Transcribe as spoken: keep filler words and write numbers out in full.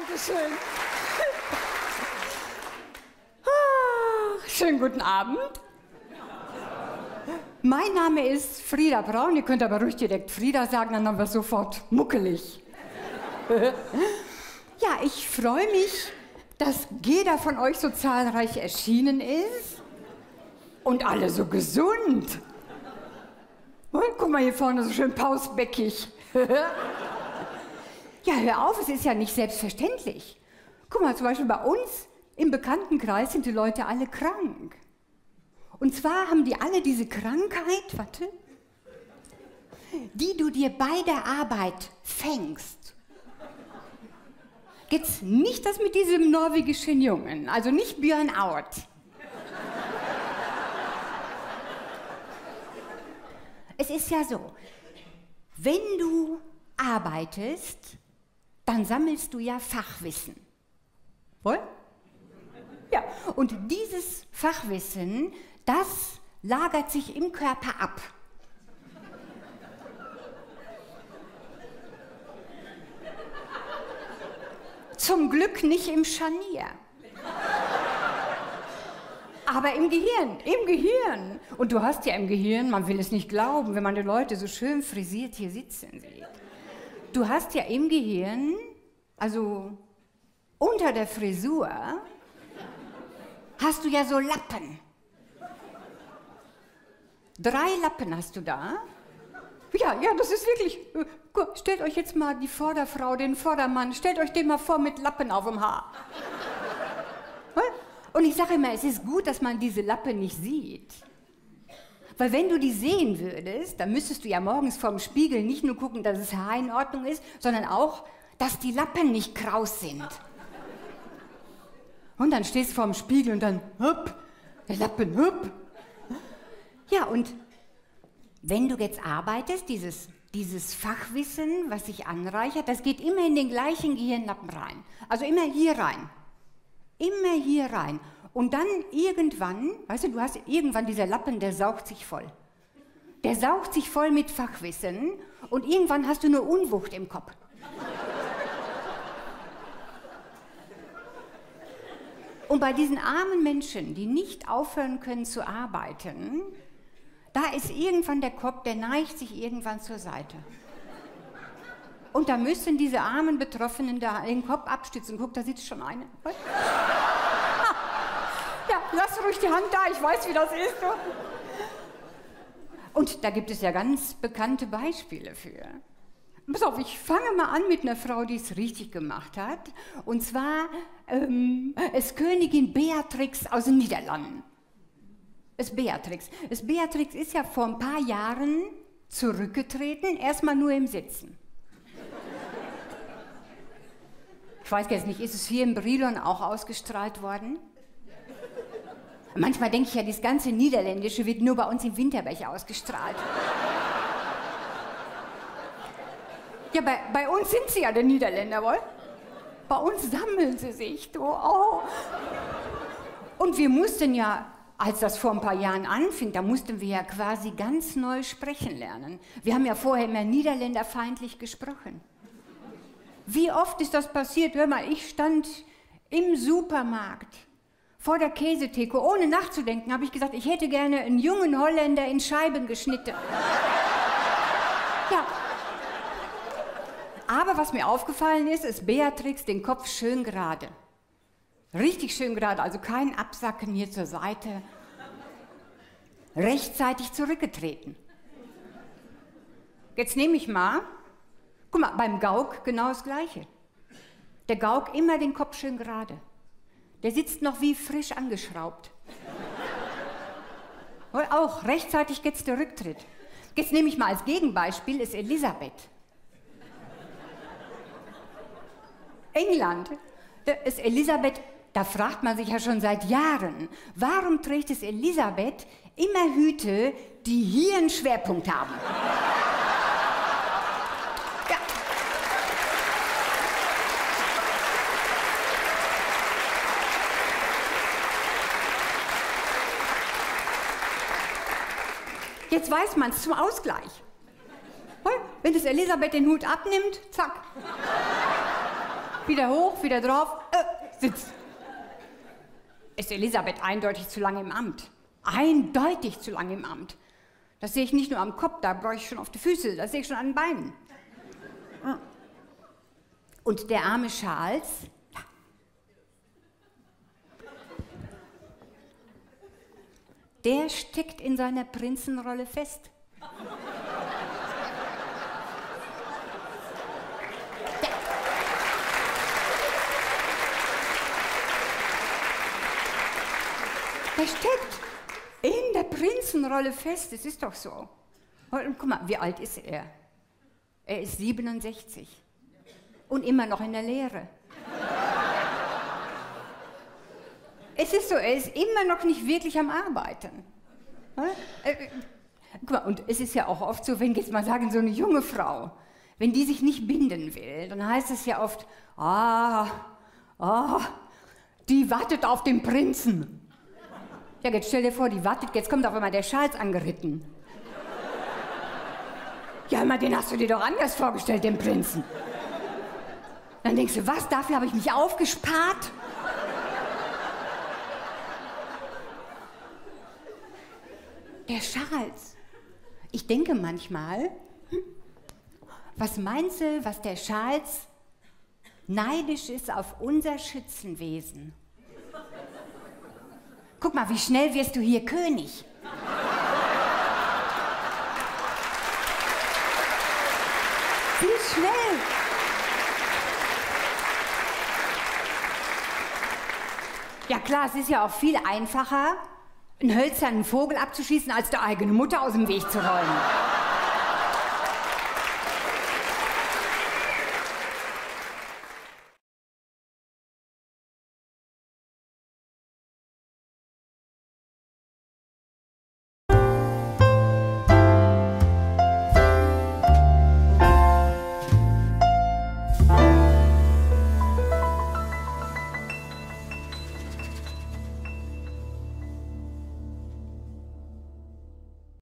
Dankeschön. Ah, schönen guten Abend. Mein Name ist Frieda Braun. Ihr könnt aber ruhig direkt Frieda sagen, dann haben wir sofort muckelig. Ja, ich freue mich, dass jeder von euch so zahlreich erschienen ist und alle so gesund. Und guck mal hier vorne, so schön pausbäckig. Ja, hör auf, es ist ja nicht selbstverständlich. Guck mal, zum Beispiel bei uns im Bekanntenkreis sind die Leute alle krank. Und zwar haben die alle diese Krankheit, warte, die du dir bei der Arbeit fängst. Jetzt nicht das mit diesem norwegischen Jungen, also nicht Burnout. Es ist ja so, wenn du arbeitest, dann sammelst du ja Fachwissen. Wohl? Ja, und dieses Fachwissen, das lagert sich im Körper ab. Zum Glück nicht im Scharnier. Aber im Gehirn, im Gehirn. Und du hast ja im Gehirn, man will es nicht glauben, wenn man die Leute so schön frisiert hier sitzen sieht. Du hast ja im Gehirn, also unter der Frisur, hast du ja so Lappen. Drei Lappen hast du da. Ja, ja, das ist wirklich... Stellt euch jetzt mal die Vorderfrau, den Vordermann, stellt euch den mal vor mit Lappen auf dem Haar. Und ich sage immer, es ist gut, dass man diese Lappen nicht sieht. Weil wenn du die sehen würdest, dann müsstest du ja morgens vorm Spiegel nicht nur gucken, dass das Haar in Ordnung ist, sondern auch, dass die Lappen nicht kraus sind. Und dann stehst du vorm Spiegel und dann, hopp, der Lappen, hopp. Ja, und wenn du jetzt arbeitest, dieses, dieses Fachwissen, was sich anreichert, das geht immer in den gleichen Gehirnlappen rein. Also immer hier rein. Immer hier rein. Und dann irgendwann, weißt du, du hast irgendwann dieser Lappen, der saugt sich voll. Der saugt sich voll mit Fachwissen und irgendwann hast du nur Unwucht im Kopf. Und bei diesen armen Menschen, die nicht aufhören können zu arbeiten, da ist irgendwann der Kopf, der neigt sich irgendwann zur Seite. Und da müssen diese armen Betroffenen da den Kopf abstützen. Guck, da sitzt schon eine. Ja, lass ruhig die Hand da, ich weiß, wie das ist. Und da gibt es ja ganz bekannte Beispiele für. Pass auf, ich fange mal an mit einer Frau, die es richtig gemacht hat. Und zwar ähm, ist Königin Beatrix aus den Niederlanden. Es Beatrix. Es Beatrix ist ja vor ein paar Jahren zurückgetreten, erstmal nur im Sitzen. Ich weiß jetzt nicht, ist es hier in Brilon auch ausgestrahlt worden? Manchmal denke ich ja, das ganze Niederländische wird nur bei uns im Winterberg ausgestrahlt. Ja, bei, bei uns sind sie ja die Niederländer, wohl? Bei uns sammeln sie sich, du. Oh. Und wir mussten ja, als das vor ein paar Jahren anfing, da mussten wir ja quasi ganz neu sprechen lernen. Wir haben ja vorher immer niederländerfeindlich gesprochen. Wie oft ist das passiert? Hör mal, ich stand im Supermarkt vor der Käsetheke. Ohne nachzudenken habe ich gesagt, ich hätte gerne einen jungen Holländer in Scheiben geschnitten. Ja. Aber was mir aufgefallen ist, ist Beatrix den Kopf schön gerade. Richtig schön gerade, also kein Absacken hier zur Seite. Rechtzeitig zurückgetreten. Jetzt nehme ich mal, guck mal, beim Gauk genau das Gleiche. Der Gauk immer den Kopf schön gerade. Der sitzt noch wie frisch angeschraubt. Und auch rechtzeitig jetzt der Rücktritt. Jetzt nehme ich mal als Gegenbeispiel, ist Elisabeth. England, da ist Elisabeth, da fragt man sich ja schon seit Jahren, warum trägt es Elisabeth immer Hüte, die hier einen Schwerpunkt haben? Ja. Jetzt weiß man es zum Ausgleich. Wenn das Elisabeth den Hut abnimmt, zack. Wieder hoch, wieder drauf, äh, sitzt. Ist Elisabeth eindeutig zu lange im Amt. Eindeutig zu lange im Amt. Das sehe ich nicht nur am Kopf, da brauche ich schon auf die Füße, das sehe ich schon an den Beinen. Und der arme Charles, ja. Der steckt in seiner Prinzenrolle fest. Der steckt in der Prinzenrolle fest, das ist doch so. Und guck mal, wie alt ist er? Er ist siebenundsechzig und immer noch in der Lehre. Es ist so, er ist immer noch nicht wirklich am Arbeiten. Äh, guck mal, und es ist ja auch oft so, wenn jetzt mal sagen, so eine junge Frau, wenn die sich nicht binden will, dann heißt es ja oft, ah, ah, die wartet auf den Prinzen. Ja, jetzt stell dir vor, die wartet, jetzt kommt auf einmal der Charles angeritten. Ja, immer den hast du dir doch anders vorgestellt, den Prinzen. Dann denkst du, was, dafür habe ich mich aufgespart? Der Charles. Ich denke manchmal, was meinst du, was der Charles neidisch ist auf unser Schützenwesen? Guck mal, wie schnell wirst du hier König? Wie schnell! Ja klar, es ist ja auch viel einfacher, einen hölzernen Vogel abzuschießen, als die eigene Mutter aus dem Weg zu räumen.